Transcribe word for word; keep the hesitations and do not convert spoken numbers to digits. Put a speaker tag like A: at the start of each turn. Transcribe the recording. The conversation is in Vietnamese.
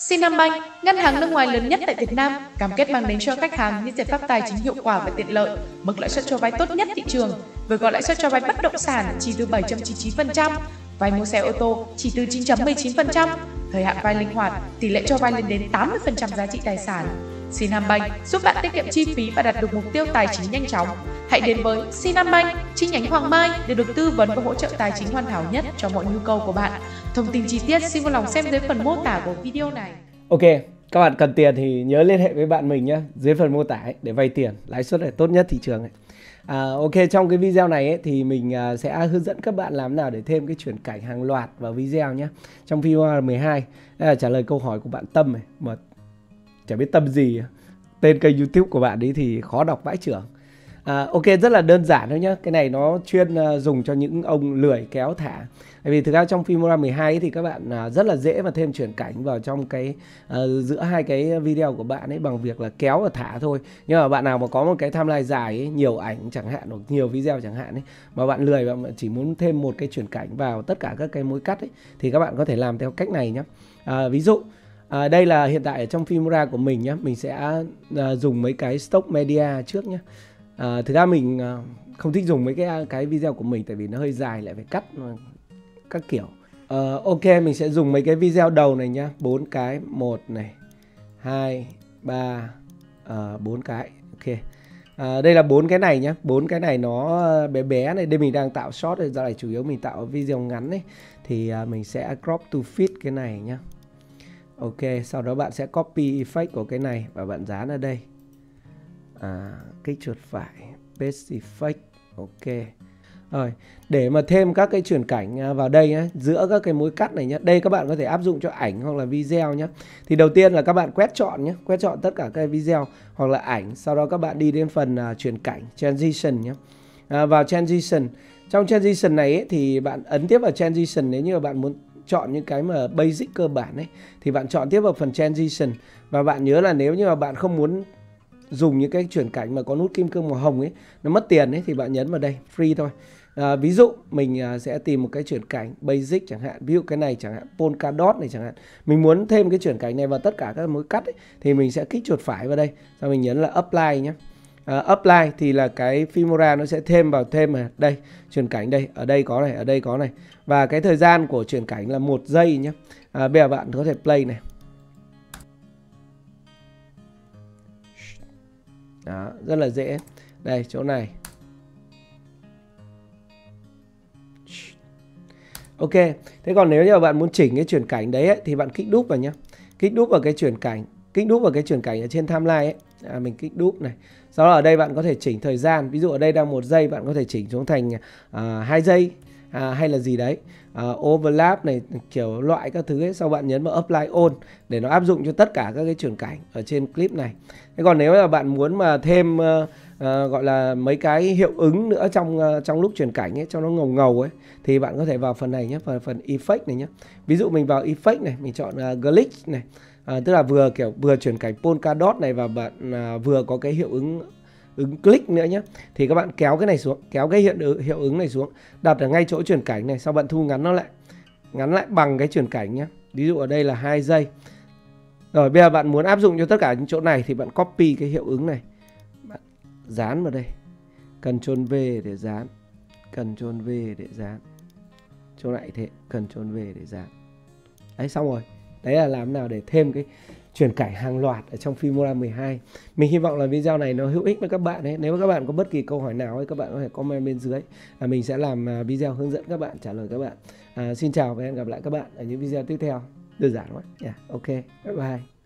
A: Sinambank, ngân hàng nước ngoài lớn nhất tại Việt Nam, cam kết mang đến cho khách hàng những giải pháp tài chính hiệu quả và tiện lợi, mức lãi suất cho vay tốt nhất thị trường, với gói lãi suất cho vay bất động sản chỉ từ bảy phẩy chín chín phần trăm, vay mua xe ô tô chỉ từ chín phẩy mười chín phần trăm, thời hạn vay linh hoạt, tỷ lệ cho vay lên đến tám mươi phần trăm giá trị tài sản. Sinambank giúp bạn tiết kiệm chi phí và đạt được mục tiêu tài chính nhanh chóng. Hãy đến với Sinambank, chi nhánh Hoàng Mai để được tư vấn và hỗ trợ tài chính hoàn hảo nhất cho mọi nhu cầu của bạn. Thông tin chi tiết xin vui lòng xem dưới phần mô tả của video này.
B: Ok, các bạn cần tiền thì nhớ liên hệ với bạn mình nhé, dưới phần mô tả ấy, để vay tiền, lãi suất là tốt nhất thị trường ấy. À, ok, trong cái video này ấy, thì mình à, sẽ hướng dẫn các bạn làm nào để thêm cái chuyển cảnh hàng loạt vào video nhé. Trong video mười hai, đây là trả lời câu hỏi của bạn Tâm này, mà chả biết Tâm gì, tên kênh YouTube của bạn ấy thì khó đọc vãi chưởng. À, ok, rất là đơn giản thôi nhá. Cái này nó chuyên uh, dùng cho những ông lười kéo thả. Bởi vì thực ra trong Filmora mười hai ấy, thì các bạn uh, rất là dễ mà thêm chuyển cảnh vào trong cái uh, giữa hai cái video của bạn ấy bằng việc là kéo và thả thôi. Nhưng mà bạn nào mà có một cái timeline dài ấy, nhiều ảnh chẳng hạn hoặc nhiều video chẳng hạn ấy, mà bạn lười và chỉ muốn thêm một cái chuyển cảnh vào tất cả các cái mối cắt ấy, thì các bạn có thể làm theo cách này nhé. À, ví dụ À, đây là hiện tại ở trong Filmora của mình nhé. Mình sẽ uh, dùng mấy cái stock media trước nhé. À, thực ra mình uh, không thích dùng mấy cái cái video của mình tại vì nó hơi dài, lại phải cắt uh, các kiểu. uh, Ok, mình sẽ dùng mấy cái video đầu này nhá. Bốn cái, một này, hai, ba, bốn cái. Ok. À, đây là bốn cái này nhá. Bốn cái này nó bé bé này. Đây mình đang tạo short, giờ này chủ yếu mình tạo video ngắn ấy. Thì uh, mình sẽ crop to fit cái này nhá. Ok, sau đó bạn sẽ copy effect của cái này và bạn dán ở đây. À, kích chuột phải, paste effect. Ok. Rồi, để mà thêm các cái chuyển cảnh vào đây nhé, giữa các cái mối cắt này nhé. Đây các bạn có thể áp dụng cho ảnh hoặc là video nhé. Thì đầu tiên là các bạn quét chọn nhé, quét chọn tất cả các video hoặc là ảnh. Sau đó các bạn đi đến phần uh, chuyển cảnh, transition nhé. À, vào transition. Trong transition này ấy, thì bạn ấn tiếp vào transition nếu như mà bạn muốn chọn những cái mà basic cơ bản ấy, thì bạn chọn tiếp vào phần transition. Và bạn nhớ là nếu như mà bạn không muốn dùng những cái chuyển cảnh mà có nút kim cương màu hồng ấy, nó mất tiền ấy, thì bạn nhấn vào đây, free thôi. À, ví dụ mình à, sẽ tìm một cái chuyển cảnh basic chẳng hạn, ví dụ cái này chẳng hạn, polka dot này chẳng hạn. Mình muốn thêm cái chuyển cảnh này vào tất cả các mối cắt ấy, thì mình sẽ kích chuột phải vào đây, sau mình nhấn là apply nhé. À, apply thì là cái Filmora nó sẽ thêm vào thêm ở đây, chuyển cảnh đây, ở đây có này, ở đây có này. Và cái thời gian của chuyển cảnh là một giây nhé. À, bây giờ bạn có thể play này. Đó, rất là dễ. Đây, chỗ này. Ok, thế còn nếu như bạn muốn chỉnh cái chuyển cảnh đấy ấy, thì bạn kích đúp vào nhé. Kích đúp vào cái chuyển cảnh, kích đúp vào cái chuyển cảnh ở trên timeline ấy. À, mình kích đúp này. Sau đó ở đây bạn có thể chỉnh thời gian. Ví dụ ở đây đang một giây, bạn có thể chỉnh xuống thành uh, hai giây à, hay là gì đấy. Uh, overlap này, kiểu loại các thứ ấy. Sau bạn nhấn vào apply all để nó áp dụng cho tất cả các cái chuyển cảnh ở trên clip này. Thế còn nếu mà bạn muốn mà thêm uh, uh, gọi là mấy cái hiệu ứng nữa trong uh, trong lúc chuyển cảnh ấy, cho nó ngầu ngầu ấy, thì bạn có thể vào phần này nhé, phần phần effect này nhé. Ví dụ mình vào effect này, mình chọn uh, glitch này. À, tức là vừa kiểu vừa chuyển cảnh polka dot này và bạn à, vừa có cái hiệu ứng ứng click nữa nhé. Thì các bạn kéo cái này xuống, kéo cái hiện hiệu ứng này xuống, đặt ở ngay chỗ chuyển cảnh này, sau bạn thu ngắn nó lại, ngắn lại bằng cái chuyển cảnh nhé. Ví dụ ở đây là hai giây. Rồi bây giờ bạn muốn áp dụng cho tất cả những chỗ này thì bạn copy cái hiệu ứng này, bạn dán vào đây, Ctrl V để dán, Ctrl V để dán, chỗ này thế, Ctrl V để dán. Đấy, xong rồi. Đấy là làm nào để thêm cái chuyển cảnh hàng loạt ở trong Filmora mười hai. Mình hy vọng là video này nó hữu ích với các bạn ấy. Nếu các bạn có bất kỳ câu hỏi nào ấy, các bạn có thể comment bên dưới. À, mình sẽ làm video hướng dẫn các bạn, trả lời các bạn. À, xin chào và hẹn gặp lại các bạn ở những video tiếp theo. Đơn giản quá. Yeah, ok. Bye bye.